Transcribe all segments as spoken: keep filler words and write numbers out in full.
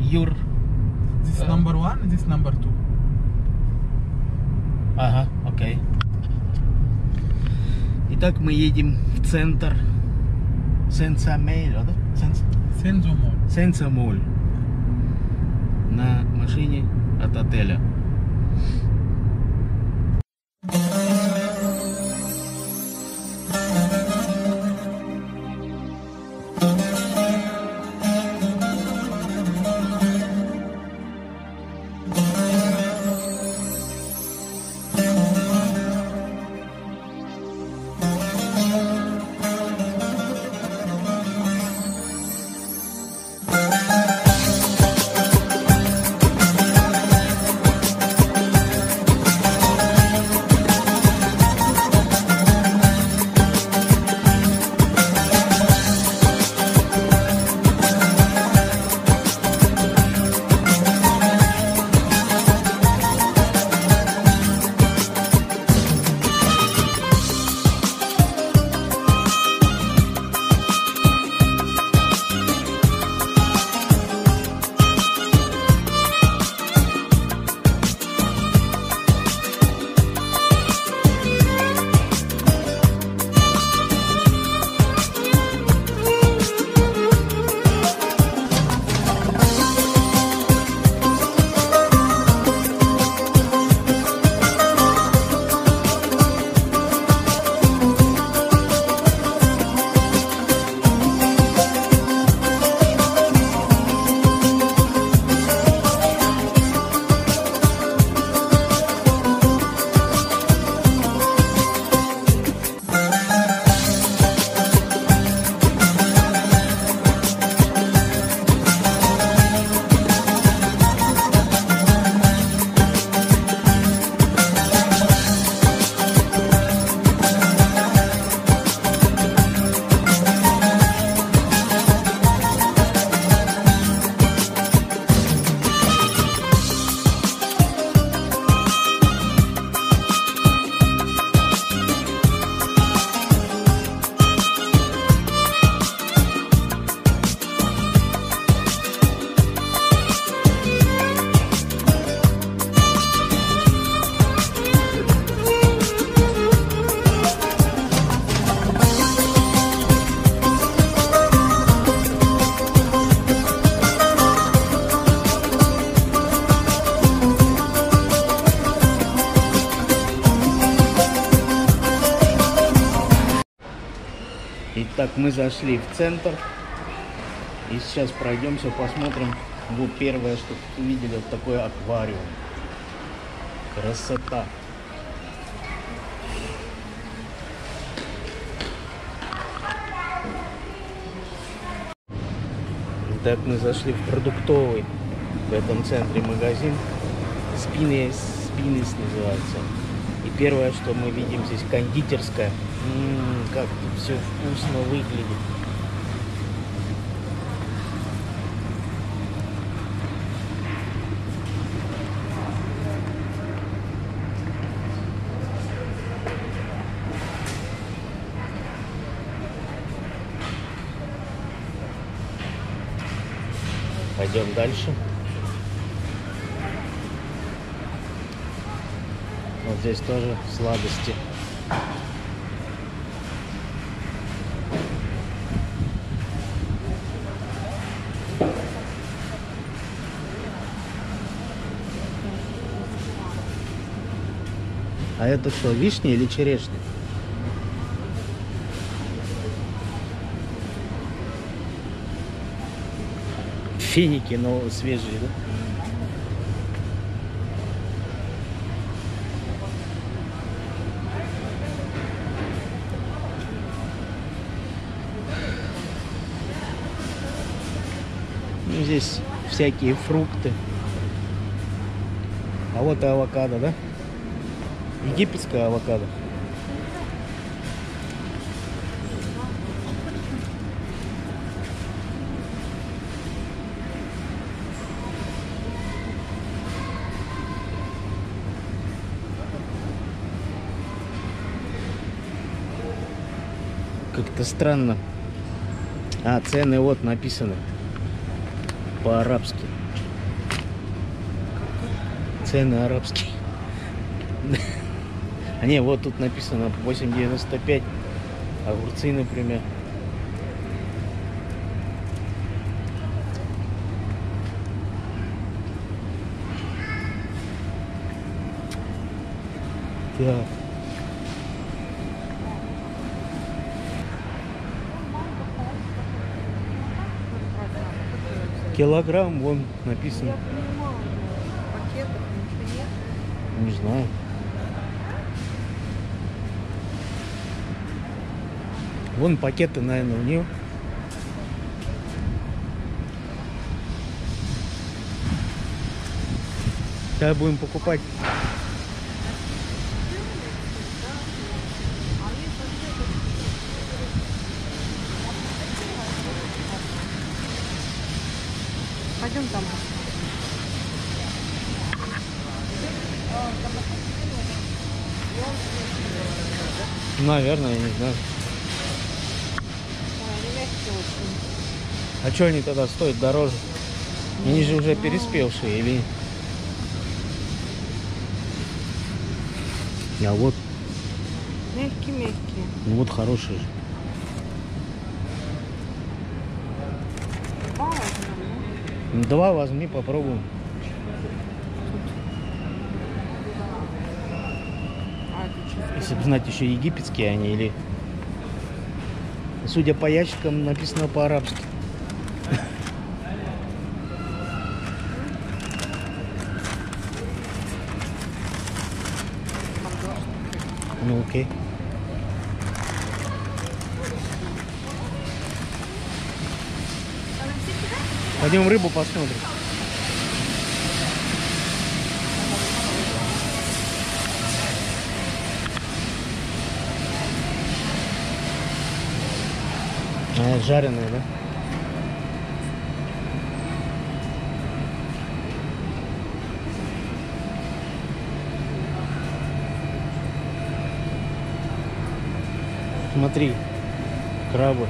Your... This number one, this number two. Ага, окей. Итак, мы едем в центр Сен-Самуэль, да? Сен-Самуэль. Сен-Самуэль. На машине от отеля. Итак, мы зашли в центр. И сейчас пройдемся, посмотрим. Вот первое, что увидели, вот такой аквариум. Красота. Итак, мы зашли в продуктовый в этом центре магазин. Спинес, Спинес называется. И первое, что мы видим здесь, кондитерская. М-м, как тут все вкусно выглядит. Пойдем дальше. Вот здесь тоже сладости. А это что, вишня или черешня? Финики, но свежие, да? Ну, здесь всякие фрукты. А вот и авокадо, да? Египетская авокадо. Как-то странно. А, цены вот написаны по-арабски. Цены арабские. А не, вот тут написано восемь девяносто пять. Огурцы, например. Так. Килограмм, вон написано. Я понимаю, но пакетов ничего нет. Не знаю. Вон пакеты, наверное, у нее. Сейчас будем покупать. Пойдем там. Наверное, я не знаю. Ой, они мягкие очень. А что они тогда стоят дороже? Они же уже переспевшие или... А вот, Мягкие-мягкие. ну вот хорошие же. Два возьмем, Ну, два возьми, попробуем. а это что? Если бы знать еще египетские они или... Судя по ящикам, написано по-арабски. Ну окей. Пойдем рыбу посмотрим. А, это жареная, да? Смотри, крабы.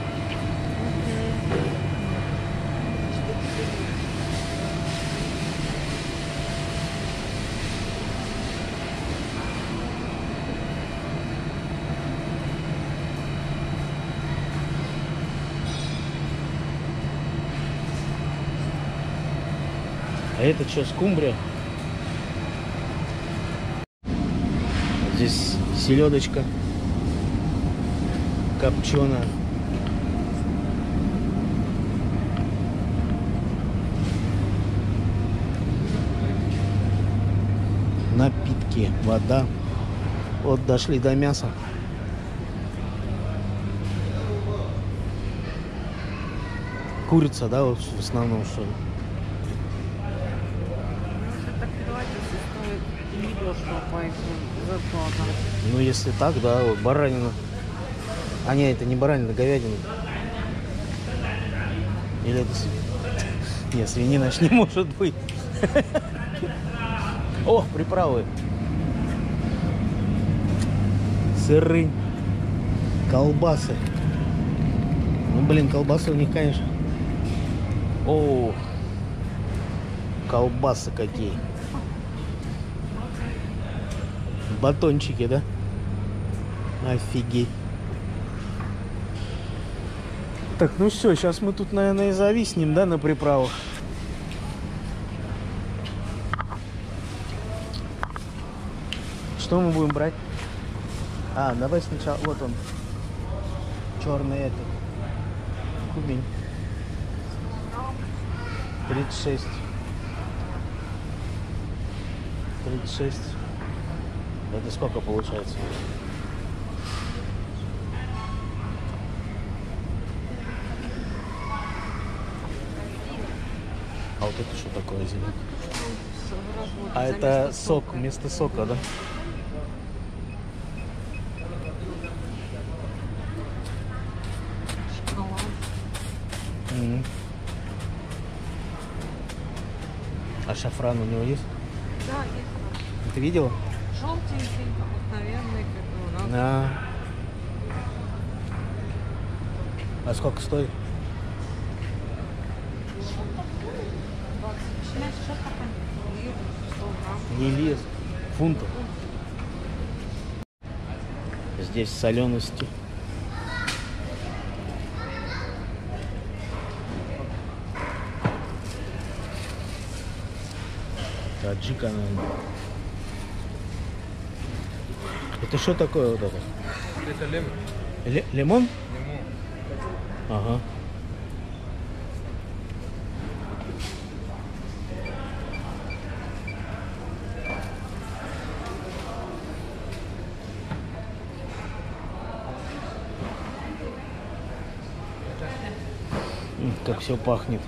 А это что, скумбрия? Здесь селедочка копченая. Напитки, вода. Вот дошли до мяса. Курица, да, вот в основном, что ли? Это переводится, стоит недешево по их зарплатам. Ну, если так, да, вот баранина. А не, это не баранина, говядина. Или это... св- Нет, свинина ж не может быть. О, приправы. Сыры. Колбасы. Ну, блин, колбасы у них, конечно. О, колбасы какие. Батончики, да? Офигеть. Так, ну все, сейчас мы тут, наверное, и зависнем, да, на приправах. Что мы будем брать? А, давай сначала, вот он. Черный этот. Кубень. тридцать шесть. тридцать шесть. Это сколько получается? А вот это что такое зеленое? А это сок, вместо сока, да? Шоколад. Мгм. А шафран у него есть? Да, есть. Ты видела? Желтенький, обыкновенный, как у нас. Да. А сколько стоит? двадцать шесть. Не лес. Фунтов. Здесь солености. Таджика, наверное. Это что такое вот это? Это лемон. Ле- лимон? Лимон. Ага. М, Как все пахнет.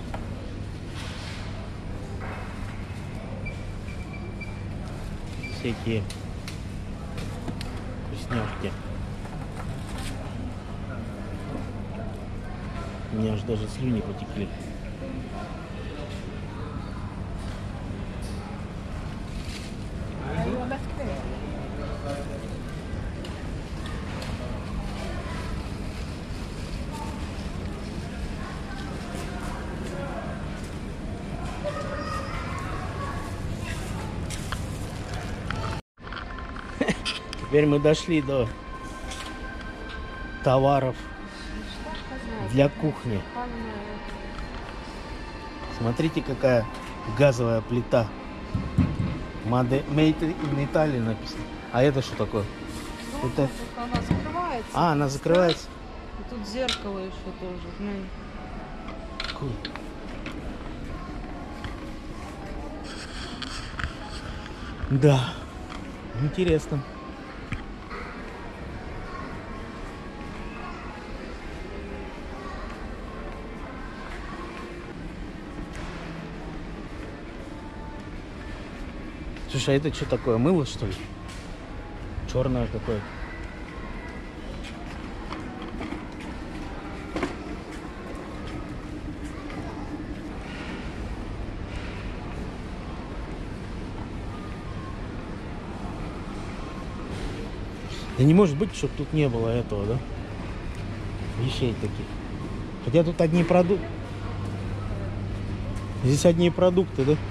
Всякие вкусняшки. У меня аж даже слюни потекли. Теперь мы дошли до товаров для кухни. Смотрите, какая газовая плита. Made in Italy написано. А это что такое? Ну, Это... Она закрывается. А, она закрывается. И тут зеркало еще тоже. Ну, Cool. Да, интересно. Слушай, а это что такое? Мыло, что ли? Черное какое-то. Да не может быть, чтобы тут не было этого, да? Вещей таких. Хотя тут одни продукты. Здесь одни продукты, да?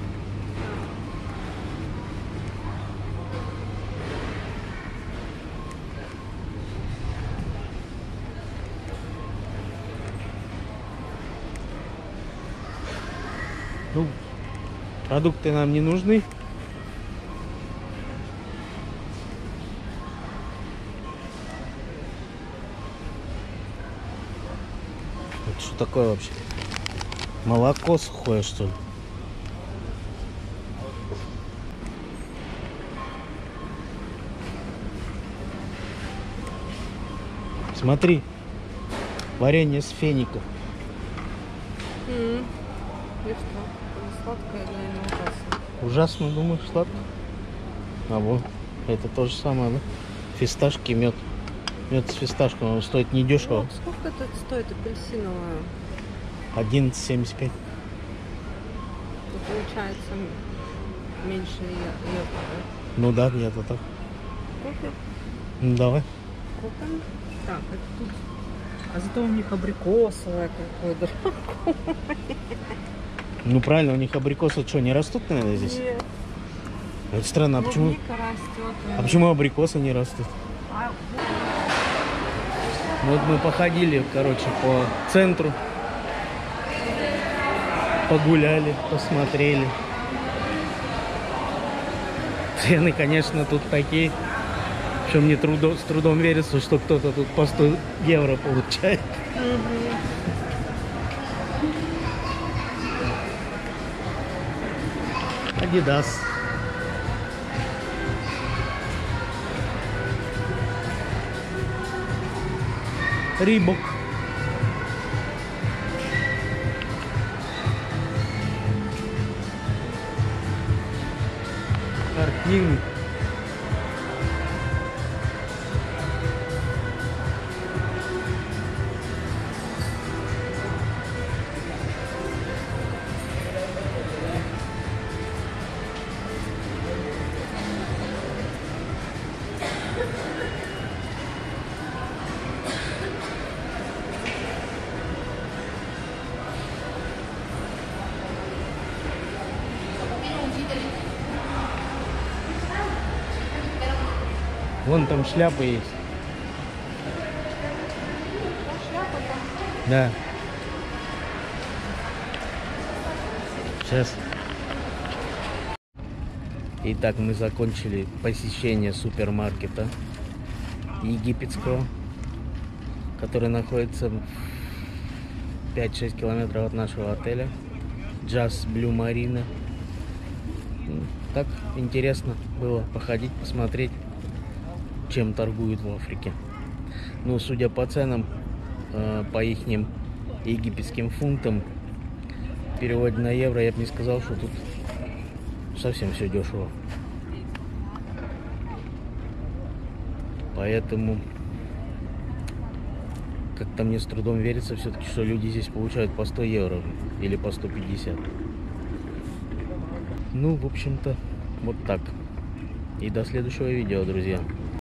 Ну, продукты нам не нужны. Это что такое вообще? Молоко сухое, что ли? Смотри, варенье с феником. м. И что? Это сладкое или не ужасно? Ужасно, думаешь, сладко? А вот, это то же самое, да? Фисташки, мед. Мед с фисташком, он стоит недешево. Ну, сколько это стоит апельсиновая? одиннадцать семьдесят пять. То получается меньше ее. Ну да, где-то так. Купим? Ну давай. Купим? Так, это тут. А зато у них абрикосовое какое-то. Ну правильно, у них абрикосы что, не растут, наверное, здесь? Нет. Это странно, а почему, Клубника растет. а почему абрикосы не растут? А, Вот мы походили, короче, по центру. Погуляли, посмотрели. Цены, конечно, тут такие, что мне трудо, с трудом верится, что кто-то тут по сто евро получает. Адидас. Рибок. Картины. Вон там шляпы есть. Шляпа там. Да. Сейчас. Итак, мы закончили посещение супермаркета египетского, который находится пять-шесть километров от нашего отеля. Just Blue Marina. Так интересно было походить, посмотреть, чем торгуют в Африке. Ну, судя по ценам, по ихним египетским фунтам, в переводе на евро, я бы не сказал, что тут совсем все дешево. Поэтому как-то мне с трудом верится все-таки, что люди здесь получают по сто евро или по сто пятьдесят. Ну, в общем-то, вот так. И до следующего видео, друзья.